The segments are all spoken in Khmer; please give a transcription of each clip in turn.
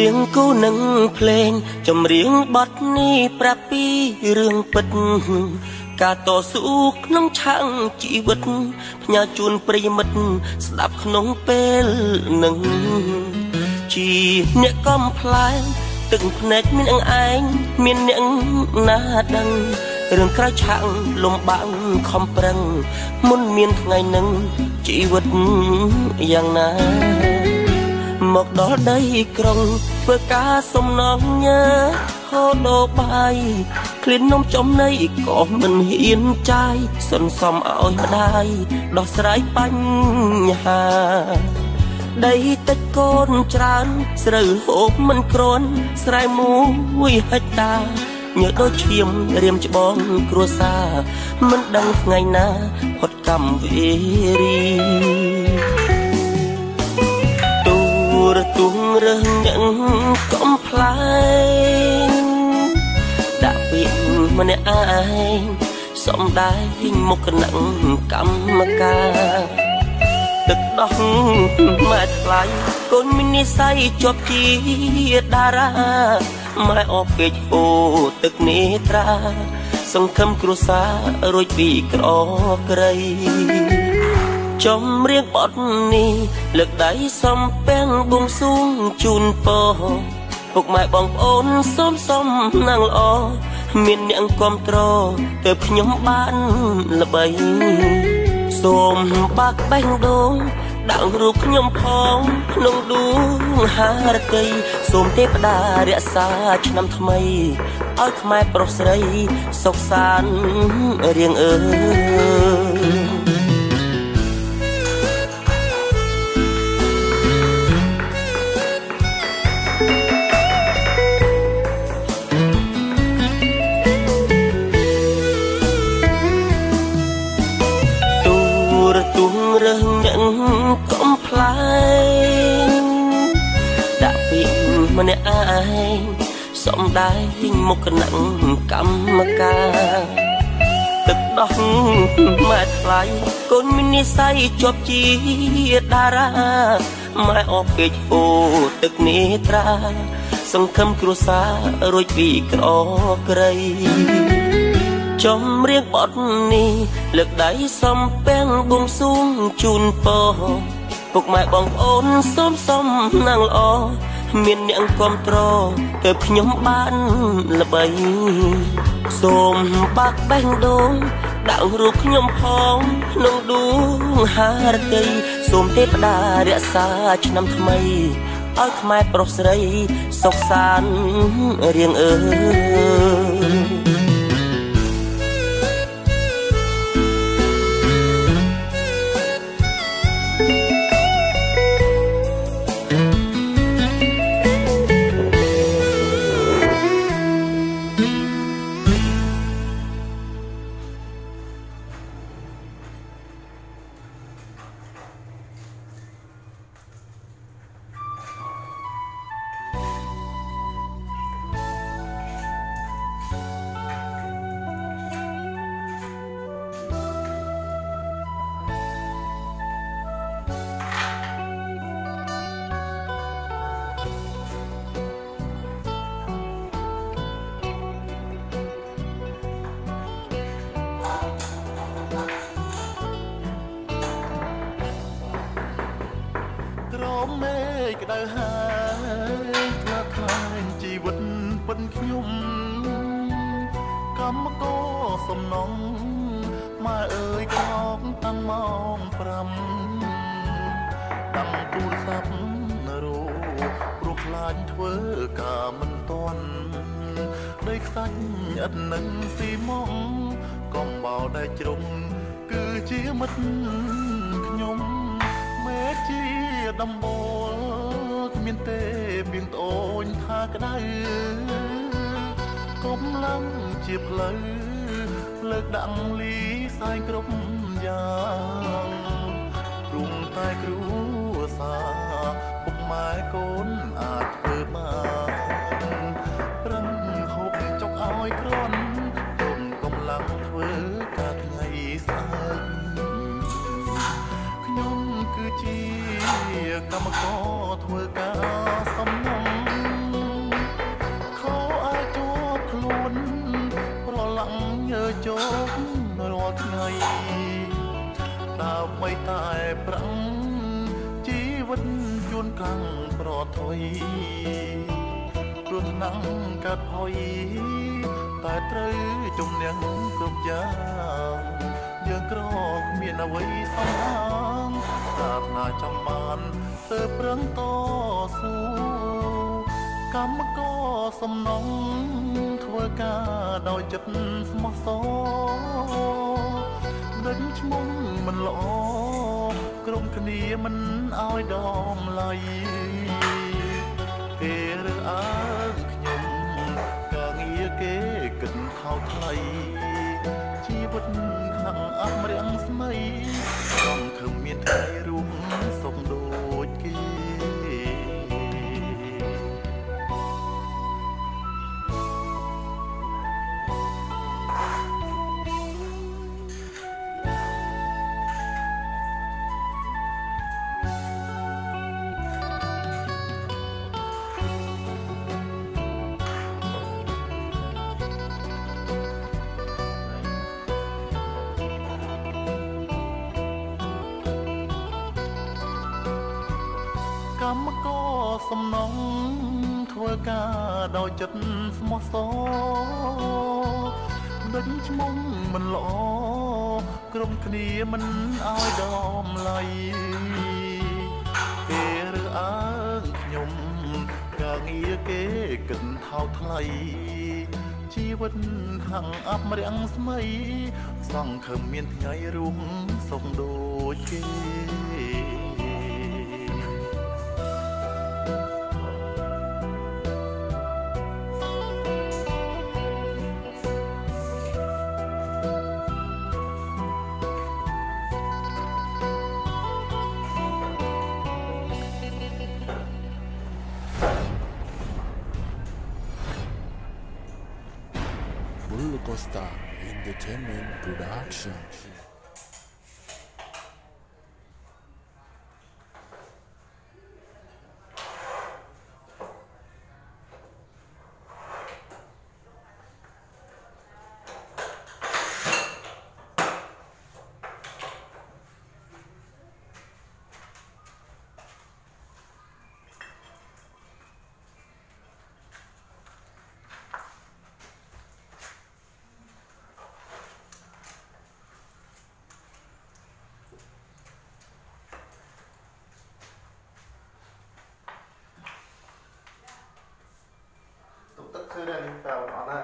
រៀងគូនឹងភ្លេងចម្រៀងបទនេះប្រាប់ពីរឿងពិតការតស៊ូក្នុងឆាំងជីវិតផ្ញើជូនប្រិយមិត្តស្ដាប់ក្នុងពេលនឹងជាអ្នកកំប្លែងទឹកភ្នែកមានអង្អែងមានអ្នកណាដឹងរឿងក្រៅឆាំងលំបាំងខំប្រឹងមុនមានថ្ងៃនឹងជីវិតយ៉ាងណាមកដល់ដីក្រុងធ្វើការសំណងញើហូដូបាយក្លៀននំចំណីក៏មិនហ៊ានចាយសន្សំឲ្យម្ដាយដោះស្រាយបញ្ហាដីតិចកូនច្រើនស្រូវហូបមិនគ្រាន់ស្រែ1 ហិកតាញើដូចឈាមរៀមច្បងគ្រួសារមិនដឹងថ្ងៃណាផុតកម្មវេរីរទុងរើសនឹងកំប្លែងដាក់ពាក្យម្នាក់ឯងសំដែងមុខនឹងកម្មការទឹកដោះម៉ែថ្លៃកូនមាននិស្ស័យជាប់ជាតារាម៉ែអបពេកអូទឹកនេត្រាសង្ឃឹមគ្រួសាររួចពីក្រក្រីចម្រៀងបទនេះលើកដៃសំពាំងបួងសួងជូនពរពុកម៉ែបងប្អូនសំណាងល្អមានអ្នកគាំទ្រទើបខ្ញុំបានល្បីសូមបាក់បេះដូងដាក់រូបខ្ញុំផងក្នុងដួងហារតីសូមទេវតារក្សាឆ្នាំថ្មីឲ្យខ្មែរប្រុសស្រីសុខសាន្តរៀងអើទុំរើសនឹងកំប្លែងដាក់ពាក្យម្នាក់ឯងសំដែងមុខនឹងកម្មការទឹកដោះម៉ែថ្លៃកូនមាននិស្ស័យជាប់ជាតារាម៉ែអបពេកអូទឹកនេត្រាសង្ឃឹមគ្រួសាររួចពីក្រក្រីចម្រៀងបទនេះលើកដៃសំពាំងបួងសួងជូនពរពុកម៉ែបងប្អូនសំណាងល្អមានអ្នកគាំទ្រទើបខ្ញុំបានល្បីសូមបាក់បេះដូងដាក់រូបខ្ញុំផងក្នុងដួងហារតីសូមទេវតារក្សាឆ្នាំថ្មីឲ្យខ្មែរប្រុសស្រីសុខសាន្តរៀងអើមេក្តៅហើយថ្លាថ្លែងជីវិតពិនខ្ញុំកម្មករសំណងម៉ែអើយក្រោកតាំងម៉ោង5តាំងទូរស័ព្ទរោព្រោះខ្លាចធ្វើការមិនទាន់ដីខ្សាច់ឥតនឹងស៊ីមកកំបោដែលជ្រុំគឺជាមិត្តខ្ញុំមេជាដំបូលគ្មានទេពីងត្អូនថាក្តៅកុំឡើងជាផ្លូវលើកដាក់លីសែងគ្រប់យ៉ាងព្រមតែគ្រួសារពុកម៉ែកូនអាចធ្វើបានប្រឹងហូបចុកឲ្យគ្រាន់ទុំកំឡុងធ្វើការថ្ងៃស្អែកខ្ញុំគឺជាកម្មករធ្វើការសំណងรั้งปลอดถอยព្រោះថ្នាំកាត់ផុយតែត្រូវជំនះគ្រប់យ៉ាងយើងក្រគ្មានអ្វីសំហាងប្រាថ្នាចង់បានទើបប្រឹងតស៊ូកម្មករសំណងធ្វើការដោយចិត្តស្មោះសរដេញឈ្មោះមិនល្អក្រុមគ្នាមិនឲ្យតម្លៃគេរើសអើងខ្ញុំការងារគេគិតថោកថ្លៃជីវិតខាងអស់រាំងស្មៃចង់ឃើញមានថ្ងៃរួមសុខដូចគេកម្មករសំណងធ្វើការដោយចិត្តស្មោះសរដេញឈ្មោះមិនល្អក្រុមគ្នាមិនឲ្យតម្លៃគេរើសអើងខ្ញុំការងារគេគិតថោកថ្លៃជីវិតខាងអប់រាំងស្មៃសង្ឃឹមមានថ្ងៃរួមសុខដូចគេ Costa Entertainment Production. Tức thư đây mình vào ở đây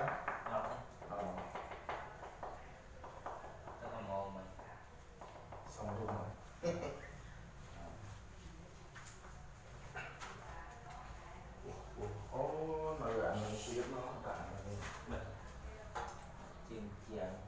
Chắc là ngon mà xong luôn rồi nó ăn tiếp nó cả chiên chiên